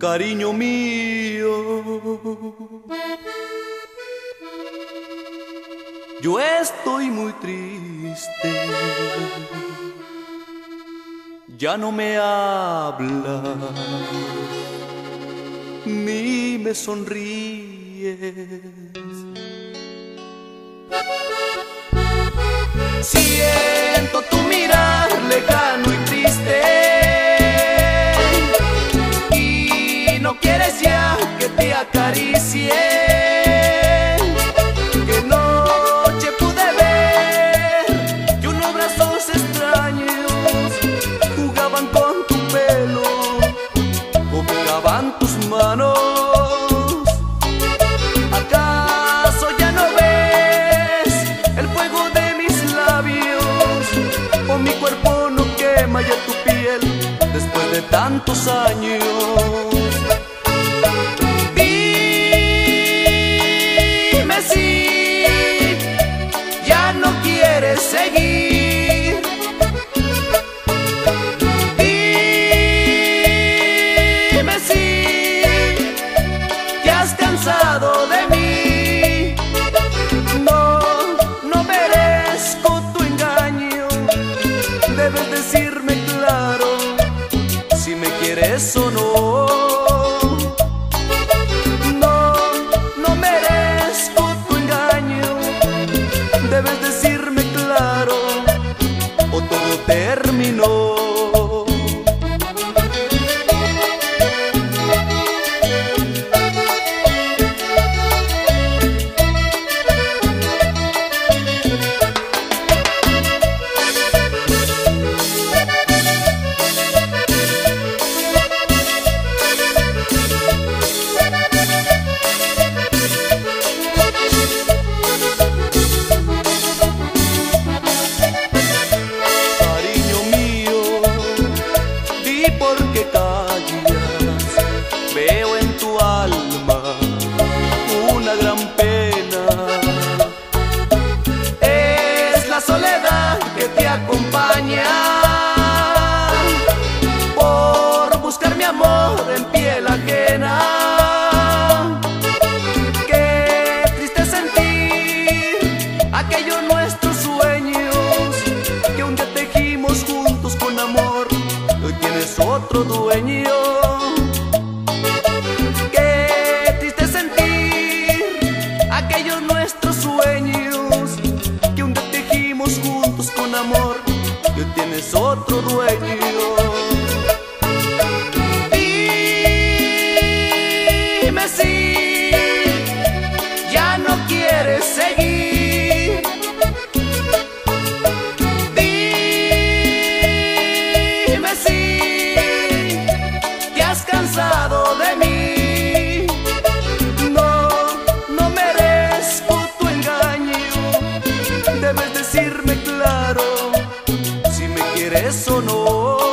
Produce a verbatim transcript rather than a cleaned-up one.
cariño mío. Yo estoy muy triste, ya no me hablas ni me sonríes. Siento tu mirar lejano y triste, y no quieres ya que te acaricie. Que noche pude ver que unos brazos extraños jugaban con tu pelo, cobijaban tus manos. ¿Acaso ya no ves el fuego de mis labios? O mi cuerpo no quema ya tu piel después de tantos años. Dime si ya no quieres seguir. Dime si te has cansado de mí. No, no merezco tu engaño. Debes decirme claro si me quieres o no. No, no merezco tu engaño. Debes decirme claro o todo terminó. Porque callas, veo en tu alma una gran pena. Es la soledad que te acompaña por buscar mi amor en piel ajena. Qué triste sentir aquellos nuestros sueños que un día tejimos juntos con amor. Hoy tienes otro dueño. Qué triste sentir aquellos nuestros sueños que un día tejimos juntos con amor. Y hoy tienes otro dueño. Dime si ya no quieres seguir. Dime si te has cansado de mí. No, no merezco tu engaño. Debes decirme claro si me quieres o no.